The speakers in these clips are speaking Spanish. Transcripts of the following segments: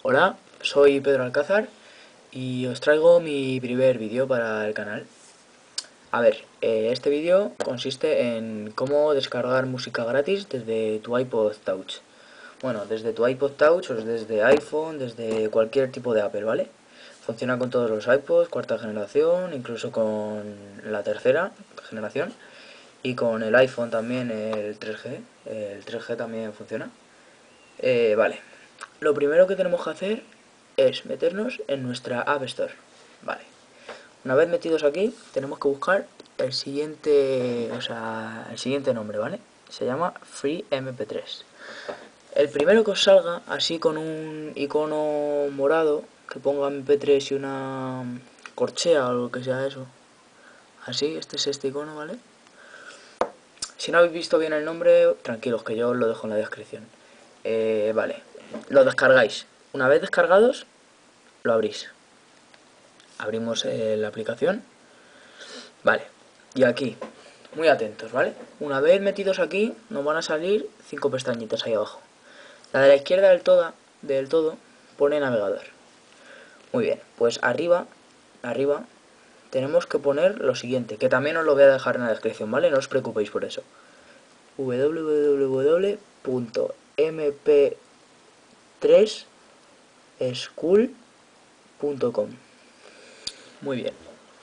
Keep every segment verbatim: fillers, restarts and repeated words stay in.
Hola, soy Pedro Alcázar y os traigo mi primer vídeo para el canal. A ver, eh, este vídeo consiste en cómo descargar música gratis desde tu iPod Touch. Bueno, desde tu iPod Touch o desde iPhone, desde cualquier tipo de Apple, ¿vale? Funciona con todos los iPods, cuarta generación, incluso con la tercera generación. Y con el iPhone también, el tres G, el tres G también funciona. Eh, vale, lo primero que tenemos que hacer es meternos en nuestra App Store. Vale, una vez metidos aquí, tenemos que buscar el siguiente, o sea, el siguiente nombre, ¿vale? Se llama Free M P tres. El primero que os salga, así con un icono morado, que ponga M P tres y una corchea o lo que sea eso. Así, este es este icono, ¿vale? Si no habéis visto bien el nombre, tranquilos que yo os lo dejo en la descripción. Eh, vale, lo descargáis. Una vez descargados, lo abrís. Abrimos eh, la aplicación. Vale, y aquí, muy atentos, ¿vale? Una vez metidos aquí, nos van a salir cinco pestañitas ahí abajo. La de la izquierda del todo, del todo pone navegador. Muy bien, pues arriba, arriba, tenemos que poner lo siguiente, que también os lo voy a dejar en la descripción, ¿vale? No os preocupéis por eso. w w w punto m p tres school punto com. Muy bien.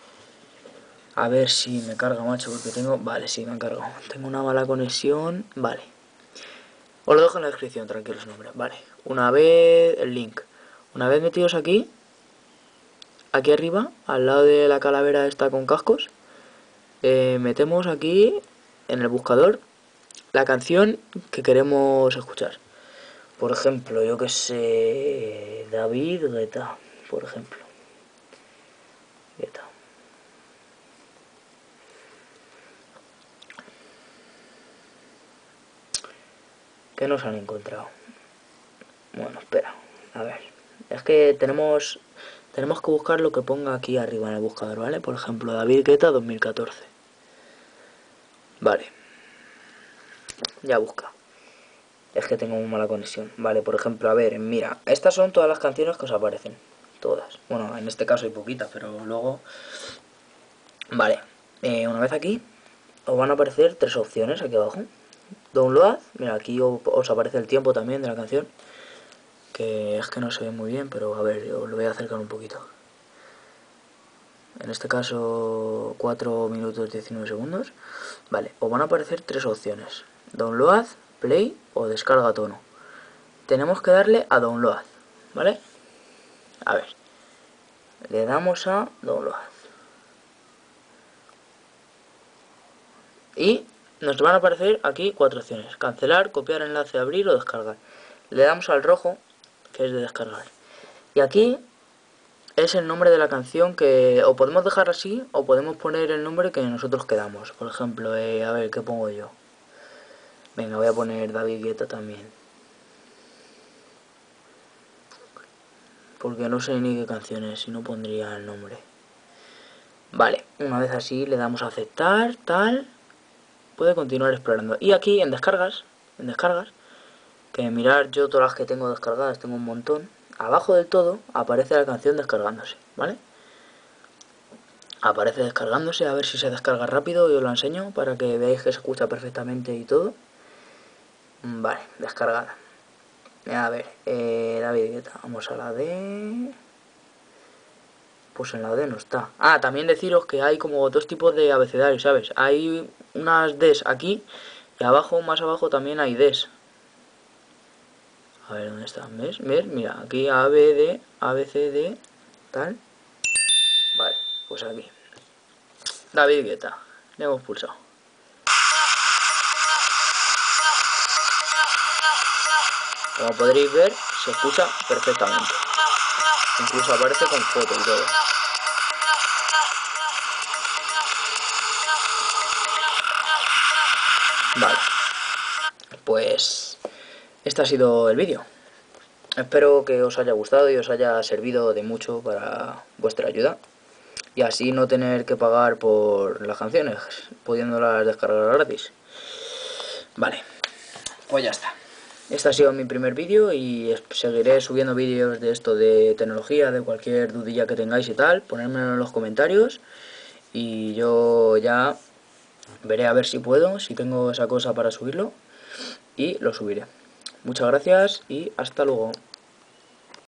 A ver si me carga, macho, porque tengo... Vale, sí, me han cargado. Tengo una mala conexión. Vale. Os lo dejo en la descripción, tranquilos, nombre. Vale. Una vez... El link. Una vez metidos aquí, aquí arriba, al lado de la calavera esta con cascos, eh, metemos aquí, en el buscador, la canción que queremos escuchar. Por ejemplo, yo que sé... David Guetta, por ejemplo. Guetta. ¿Qué nos han encontrado? Bueno, espera, a ver. Es que tenemos tenemos que buscar lo que ponga aquí arriba en el buscador, ¿vale? Por ejemplo, David Guetta dos mil catorce. Vale. Ya busca. Es que tengo muy mala conexión. Vale, por ejemplo, a ver, mira. Estas son todas las canciones que os aparecen. Todas. Bueno, en este caso hay poquitas, pero luego... Vale. Eh, una vez aquí, os van a aparecer tres opciones aquí abajo. Download. Mira, aquí os aparece el tiempo también de la canción. Que es que no se ve muy bien, pero a ver, yo lo voy a acercar un poquito. En este caso cuatro minutos diecinueve segundos. Vale, os van a aparecer tres opciones: download, play o descarga tono. Tenemos que darle a download, ¿vale? A ver, le damos a download y nos van a aparecer aquí cuatro opciones: cancelar, copiar enlace, abrir o descargar. Le damos al rojo, que es de descargar, y aquí es el nombre de la canción, que o podemos dejar así o podemos poner el nombre que nosotros queramos. Por ejemplo, eh, a ver, ¿qué pongo yo? Venga, voy a poner David Guetta también, porque no sé ni qué canción es y no pondría el nombre. Vale, una vez así le damos a aceptar, tal. Puede continuar explorando. Y aquí en descargas, en descargas, que mirar yo todas las que tengo descargadas, tengo un montón. Abajo del todo aparece la canción descargándose, ¿vale? Aparece descargándose, a ver si se descarga rápido y os lo enseño para que veáis que se escucha perfectamente y todo. Vale, descargada. A ver, eh, David Guetta, vamos a la D. Pues en la D no está. Ah, también deciros que hay como dos tipos de abecedario, ¿sabes? Hay unas Ds aquí y abajo, más abajo también hay Ds. A ver, ¿dónde están? ¿Ves? ¿Ves? Mira, aquí A, B, D, A, B, C, D, tal. Vale, pues aquí. David Guetta. Le hemos pulsado. Como podréis ver, se escucha perfectamente. Incluso aparece con foto y todo. Vale. Pues este ha sido el vídeo. Espero que os haya gustado y os haya servido de mucho para vuestra ayuda. Y así no tener que pagar por las canciones, pudiéndolas descargar gratis. Vale, pues ya está. Este ha sido mi primer vídeo y seguiré subiendo vídeos de esto de tecnología, de cualquier dudilla que tengáis y tal, ponérmelo en los comentarios y yo ya veré a ver si puedo, si tengo esa cosa para subirlo y lo subiré. Muchas gracias y hasta luego.